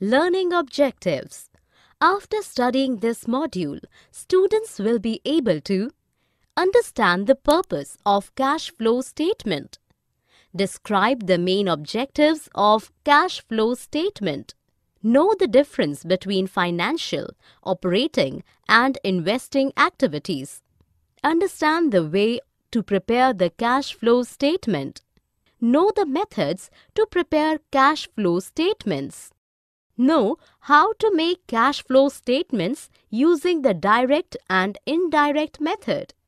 Learning objectives. After studying this module, students will be able to understand the purpose of cash flow statement. Describe the main objectives of cash flow statement. Know the difference between financial, operating, and investing activities. Understand the way to prepare the cash flow statement. Know the methods to prepare cash flow statements. Know how to make cash flow statements using the direct and indirect method.